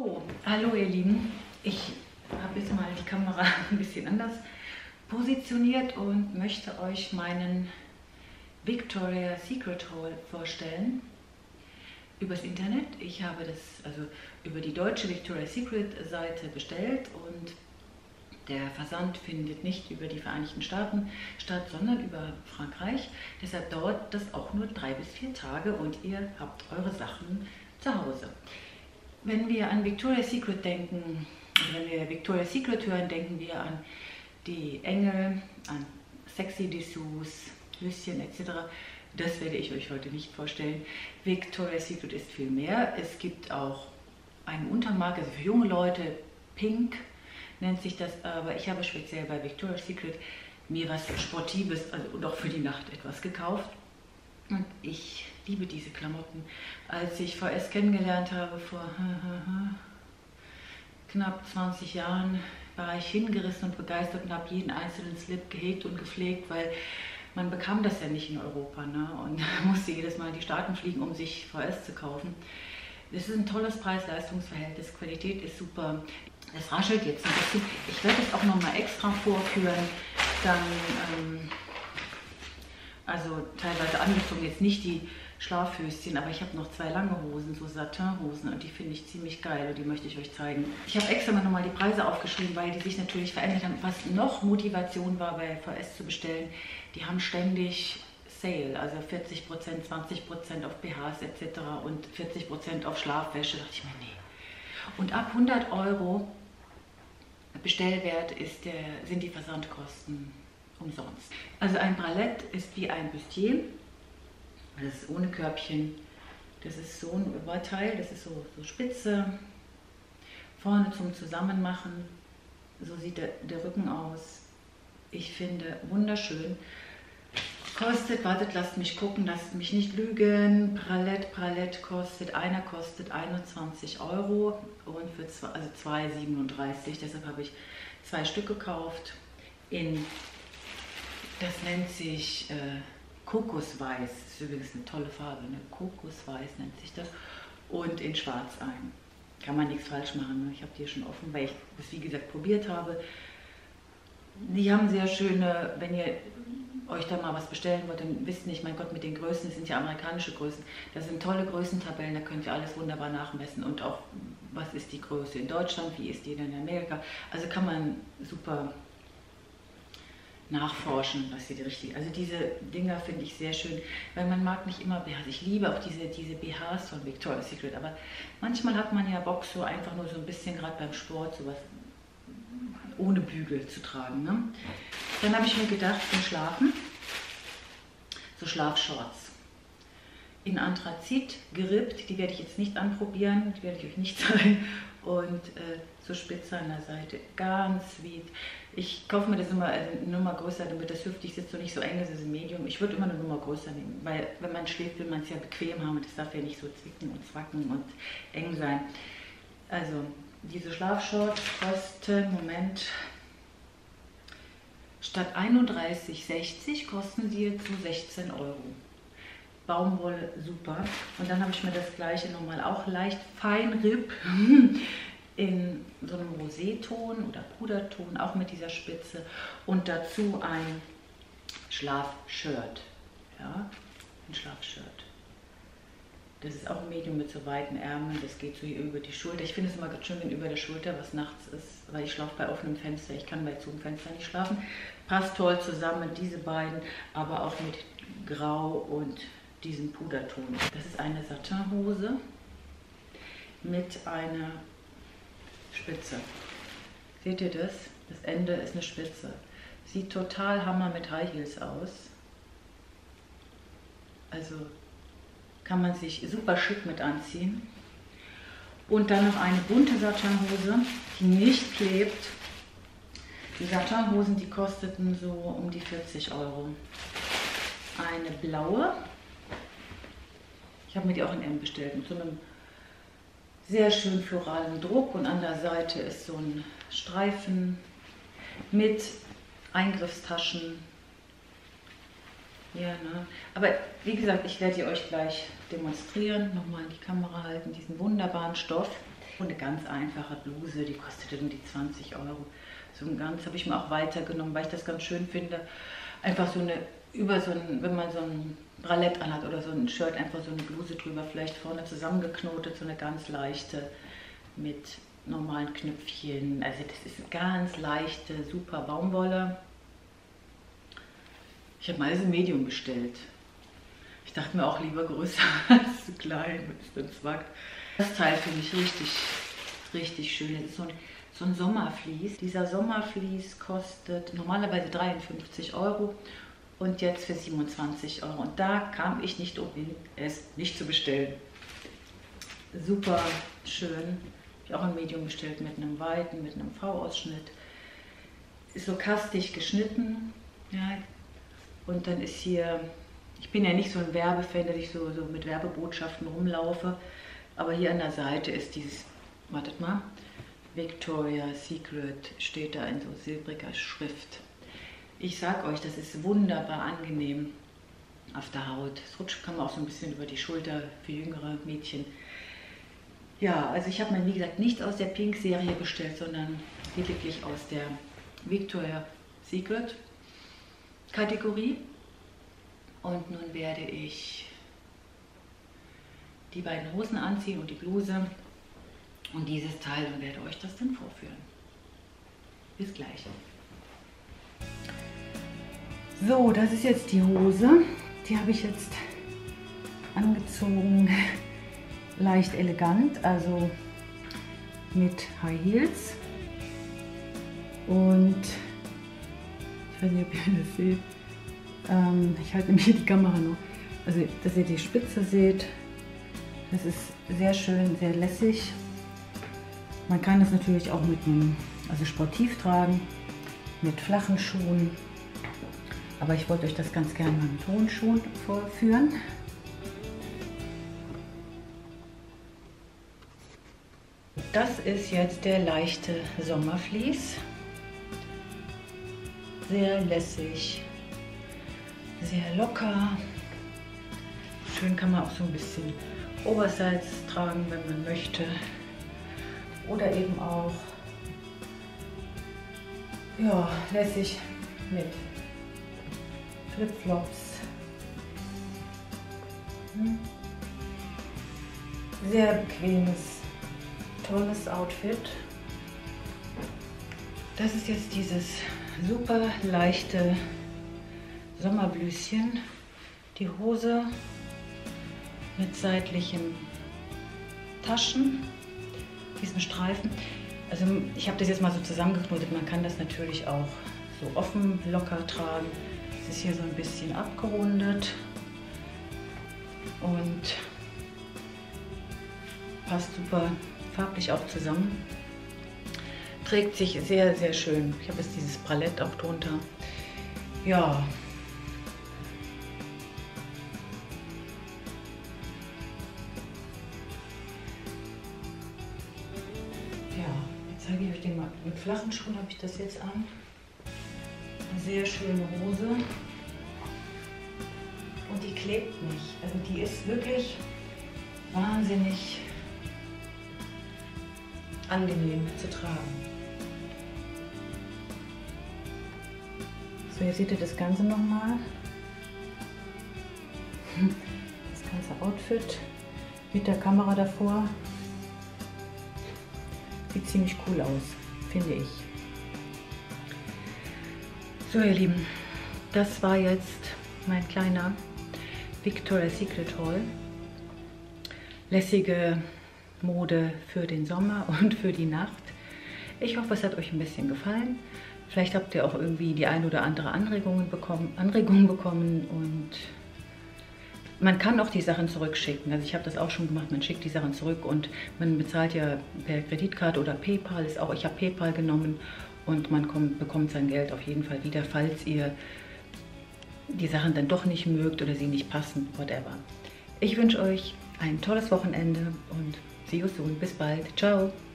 So, hallo ihr Lieben. Ich habe jetzt mal die Kamera ein bisschen anders positioniert und möchte euch meinen Victoria's Secret Haul vorstellen. Übers Internet. Ich habe das also über die deutsche Victoria's Secret Seite bestellt und der Versand findet nicht über die Vereinigten Staaten statt, sondern über Frankreich. Deshalb dauert das auch nur 3 bis 4 Tage und ihr habt eure Sachen zu Hause. Wenn wir an Victoria's Secret denken, also wenn wir Victoria's Secret hören, denken wir an die Engel, an sexy Dessous, Höschen etc. Das werde ich euch heute nicht vorstellen. Victoria's Secret ist viel mehr. Es gibt auch eine Untermarke, also für junge Leute, Pink nennt sich das, aber ich habe speziell bei Victoria's Secret mir was Sportives also, und auch für die Nacht etwas gekauft. Und ich liebe diese Klamotten. Als ich VS kennengelernt habe vor knapp 20 Jahren, war ich hingerissen und begeistert und habe jeden einzelnen Slip gehegt und gepflegt, weil man bekam das ja nicht in Europa, ne? Und musste jedes Mal in die Staaten fliegen, um sich VS zu kaufen. Das ist ein tolles Preis-Leistungs-Verhältnis, Qualität ist super. Es raschelt jetzt ein bisschen. Ich werde es auch noch mal extra vorführen. Dann, also teilweise angezogen, jetzt nicht die Schlafhöschen, aber ich habe noch 2 lange Hosen, so Satinhosen, und die finde ich ziemlich geil und die möchte ich euch zeigen. Ich habe extra mal nochmal die Preise aufgeschrieben, weil die sich natürlich verändert haben. Was noch Motivation war, bei VS zu bestellen, die haben ständig Sale, also 40%, 20% auf BHs etc. und 40% auf Schlafwäsche. Da dachte ich mir, nee. Und ab 100 € Bestellwert sind die Versandkosten umsonst. Also ein Bralette ist wie ein Bustier. Das ist ohne Körbchen. Das ist so ein Oberteil, das ist so spitze. Vorne zum Zusammenmachen. So sieht der Rücken aus. Ich finde wunderschön. Kostet, wartet, lasst mich gucken, lasst mich nicht lügen. Bralette kostet, einer kostet 21 € und für 2,37 €. Deshalb habe ich 2 Stück gekauft. Das nennt sich Kokosweiß. Das ist übrigens eine tolle Farbe, ne? Kokosweiß nennt sich das. Und in Schwarz ein. Kann man nichts falsch machen. Ne? Ich habe die schon offen, weil ich das wie gesagt probiert habe. Die haben sehr schöne, wenn ihr euch da mal was bestellen wollt, dann wisst nicht, mein Gott, mit den Größen, das sind ja amerikanische Größen, das sind tolle Größentabellen, da könnt ihr alles wunderbar nachmessen und auch, was ist die Größe in Deutschland, wie ist die denn in Amerika, also kann man super nachforschen, was hier die richtige, also diese Dinger finde ich sehr schön, weil man mag nicht immer BHs, ich liebe auch diese BHs von Victoria's Secret, aber manchmal hat man ja Bock, so einfach nur so ein bisschen, gerade beim Sport, sowas ohne Bügel zu tragen. Ne? Dann habe ich mir gedacht, zum Schlafen, so Schlafshorts in Anthrazit gerippt, die werde ich jetzt nicht anprobieren, die werde ich euch nicht zeigen, und so spitze an der Seite, ganz sweet. Ich kaufe mir das immer eine Nummer größer, damit das hüftig sitzt und nicht so eng ist, also Medium. Ich würde immer eine Nummer größer nehmen, weil wenn man schläft, will man es ja bequem haben und das darf ja nicht so zwicken und zwacken und eng sein. Also diese Schlafshorts kosten, Moment, statt 31,60 kosten sie jetzt so 16 €. Baumwolle, super. Und dann habe ich mir das gleiche nochmal, auch leicht Feinripp, in so einem Roséton oder Puderton, auch mit dieser Spitze. Und dazu ein Schlafshirt. Ja, ein Schlafshirt. Das ist auch ein Medium mit so weiten Ärmeln, das geht so hier über die Schulter. Ich finde es immer ganz schön, wenn über der Schulter was nachts ist, weil ich schlafe bei offenem Fenster, ich kann bei zu einem Fenster nicht schlafen. Passt toll zusammen mit diese beiden, aber auch mit Grau und diesem Puderton. Das ist eine Satinhose mit einer Spitze. Seht ihr das? Das Ende ist eine Spitze. Sieht total Hammer mit High Heels aus. Also kann man sich super schick mit anziehen. Und dann noch eine bunte Satinhose, die nicht klebt. Die Satinhosen, die kosteten so um die 40 €. Eine blaue. Ich habe mir die auch in M bestellt, mit so einem sehr schön floralen Druck. Und an der Seite ist so ein Streifen mit Eingriffstaschen. Ja, ne? Aber wie gesagt, ich werde die euch gleich demonstrieren, nochmal in die Kamera halten, diesen wunderbaren Stoff. Und eine ganz einfache Bluse, die kostete um die 20 Euro. So ein ganz habe ich mir auch weitergenommen, weil ich das ganz schön finde. Einfach so eine, wenn man so ein Bralett anhat oder so ein Shirt, einfach so eine Bluse drüber, vielleicht vorne zusammengeknotet, so eine ganz leichte mit normalen Knöpfchen. Also das ist eine ganz leichte, super Baumwolle. Ich habe mal alles im Medium bestellt. Ich dachte mir auch lieber größer als zu klein, wenn es dann zwackt. Das Teil finde ich richtig schön. Das ist so ein Sommerflies. Dieser Sommerflies kostet normalerweise 53 Euro und jetzt für 27 Euro. Und da kam ich nicht umhin, es nicht zu bestellen. Super schön. Habe ich auch ein Medium bestellt mit einem weiten, mit einem V-Ausschnitt. Ist so kastig geschnitten. Ja. Und dann ist hier, ich bin ja nicht so ein Werbefan, dass ich so mit Werbebotschaften rumlaufe. Aber hier an der Seite ist dieses, wartet mal, Victoria's Secret steht da in so silbriger Schrift. Ich sag euch, das ist wunderbar angenehm auf der Haut. Es rutscht, kann man auch so ein bisschen über die Schulter für jüngere Mädchen. Ja, also ich habe mir, wie gesagt, nicht aus der Pink-Serie bestellt, sondern lediglich aus der Victoria's Secret Kategorie. Und nun werde ich die beiden Hosen anziehen und die Bluse und dieses Teil und werde euch das dann vorführen. Bis gleich. So, das ist jetzt die Hose. Die habe ich jetzt angezogen, leicht elegant, also mit High Heels. Und ich weiß nicht, ob ihr das seht. Ich halte mir hier die Kamera noch. Also, dass ihr die Spitze seht. Das ist sehr schön, sehr lässig. Man kann es natürlich auch also sportiv tragen, mit flachen Schuhen. Aber ich wollte euch das ganz gerne mit Tonschuhen vorführen. Das ist jetzt der leichte Sommerflies. Sehr lässig, sehr locker. Schön kann man auch so ein bisschen Oversize tragen, wenn man möchte. Oder eben auch ja, lässig mit Flipflops. Sehr bequemes, tolles Outfit. Das ist jetzt dieses super leichte Sommerblüschen. Die Hose mit seitlichen Taschen, diesem Streifen. Also ich habe das jetzt mal so zusammengeknotet. Man kann das natürlich auch so offen, locker tragen. Es ist hier so ein bisschen abgerundet und passt super farblich auch zusammen. Trägt sich sehr, sehr schön. Ich habe jetzt dieses Bralett auch drunter. Ja. Jetzt zeige ich euch den mal. Mit flachen Schuhen habe ich das jetzt an. Eine sehr schöne Hose. Und die klebt nicht. Also die ist wirklich wahnsinnig angenehm zu tragen. So, hier seht ihr das Ganze nochmal. Das ganze Outfit mit der Kamera davor. Sieht ziemlich cool aus, finde ich. So ihr Lieben, das war jetzt mein kleiner Victoria's Secret Haul. Lässige Mode für den Sommer und für die Nacht. Ich hoffe, es hat euch ein bisschen gefallen. Vielleicht habt ihr auch irgendwie die ein oder andere Anregungen bekommen und man kann auch die Sachen zurückschicken. Also ich habe das auch schon gemacht, man schickt die Sachen zurück und man bezahlt ja per Kreditkarte oder PayPal. Ich habe PayPal genommen und man bekommt sein Geld auf jeden Fall wieder, falls ihr die Sachen dann doch nicht mögt oder sie nicht passen, whatever. Ich wünsche euch ein tolles Wochenende und see you soon. Bis bald. Ciao.